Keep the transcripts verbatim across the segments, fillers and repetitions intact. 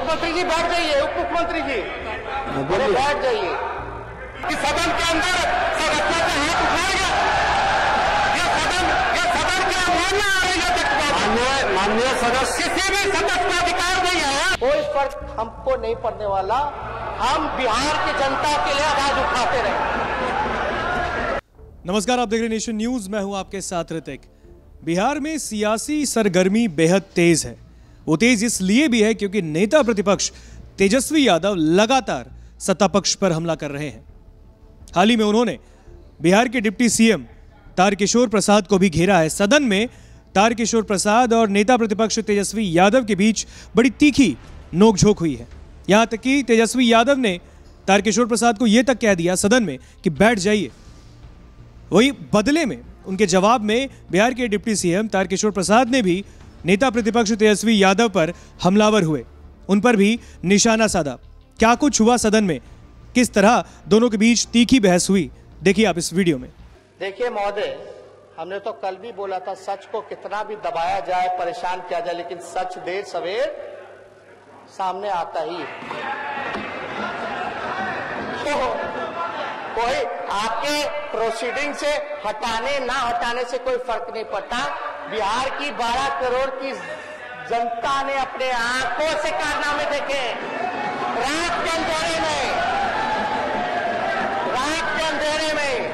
मुख्यमंत्री जी बैठ जाइए, उप मुख्यमंत्री जी बोले बैठ जाइए कि सदन के अंदर सदस्यों का हाथ उठाएगा। ये सदन ये सदन की अवमानना आ रही है। माननीय माननीय सदस्य किसी भी सदस्य का अधिकार नहीं है। कोई फर्क हमको नहीं पड़ने वाला। हम बिहार की जनता के लिए आवाज उठाते रहे। नमस्कार, आप देख रहे हैं नेशन न्यूज। मैं हूं आपके साथ ऋतिक। बिहार में सियासी सरगर्मी बेहद तेज है। वो तेज इसलिए भी है क्योंकि नेता प्रतिपक्ष तेजस्वी यादव लगातार सत्ता पक्ष पर हमला कर रहे हैं। हाल ही में उन्होंने बिहार के डिप्टी सीएम तारकिशोर प्रसाद को भी घेरा है। सदन में तारकिशोर प्रसाद और नेता प्रतिपक्ष तेजस्वी यादव के बीच बड़ी तीखी नोकझोंक हुई है। यहां तक कि तेजस्वी यादव ने तारकिशोर प्रसाद को यह तक कह दिया सदन में कि बैठ जाइए। वही बदले में उनके जवाब में बिहार के डिप्टी सीएम तारकिशोर प्रसाद ने भी नेता प्रतिपक्ष तेजस्वी यादव पर हमलावर हुए, उन पर भी निशाना साधा। क्या कुछ हुआ सदन में, किस तरह दोनों के बीच तीखी बहस हुई, देखिए आप इस वीडियो में। देखिए महोदय, हमने तो कल भी बोला था सच को कितना भी दबाया जाए, परेशान किया जाए, लेकिन सच देर सवेर सामने आता ही तो कोई आपके प्रोसीडिंग से हटाने ना हटाने से कोई फर्क नहीं पड़ता। बिहार की बारह करोड़ की जनता ने अपने आंखों से कारनामे देखे। रात के अंधेरे में रात के अंधेरे में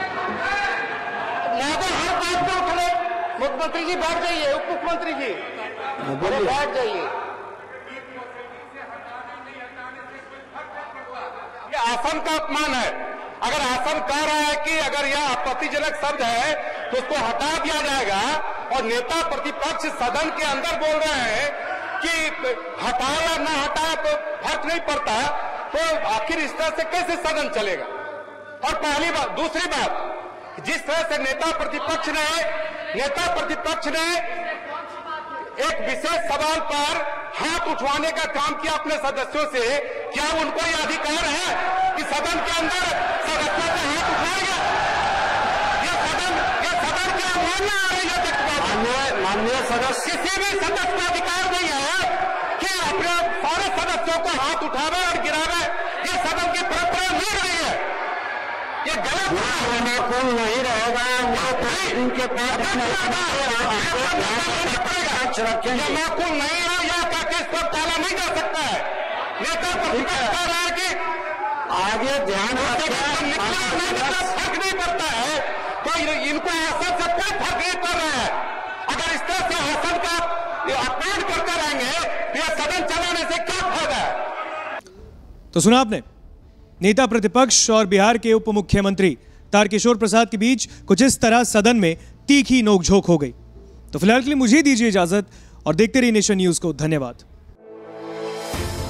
महोदय हर बात पर उठे। मुख्यमंत्री जी बैठ जाइए, उप मुख्यमंत्री जी बोले बैठ जाइए। ये आसन का अपमान है। अगर आसन कह रहा है कि अगर यह आपत्तिजनक शब्द है तो उसको हटा दिया जाएगा, और नेता प्रतिपक्ष सदन के अंदर बोल रहे हैं कि हटाया या ना हटाया तो फर्क नहीं पड़ता, तो आखिर इस तरह से कैसे सदन चलेगा। और पहली बात, दूसरी बात, जिस तरह से नेता प्रतिपक्ष ने नेता प्रतिपक्ष ने एक विशेष सवाल पर हाथ उठवाने का काम किया अपने सदस्यों से, क्या उनको यह अधिकार है कि सदन के अंदर सदस्यों का हाथ उठाएगा? ये सदन ये सदन की अवमानना आ रही है। माननीय माननीय सदस्य किसी भी सदस्य का अधिकार नहीं है कि अपने सारे सदस्यों को हाथ उठावे और गिरावे। ये सदन की परंपरा नहीं रही है, ये गलत अनुकूल नहीं रहेगा। इनके पास अनुकूल नहीं है, या काके इसको टाला नहीं जा सकता है। नेता प्रतिपक्ष कह रहा है कि आगे ध्यान फर्क नहीं पड़ता है, तो इनको आसन से कोई फर्क नहीं पड़ रहा है। अगर इस तरह से आसन का अपमान करते रहेंगे तो यह सदन चलाने से क्या फायदा है। तो सुना आपने, नेता प्रतिपक्ष और बिहार के उप मुख्यमंत्री तारकिशोर प्रसाद के बीच कुछ इस तरह सदन में तीखी नोकझोंक हो गई। तो फिलहाल के लिए मुझे दीजिए इजाजत और देखते रहिए नेशन न्यूज को। धन्यवाद।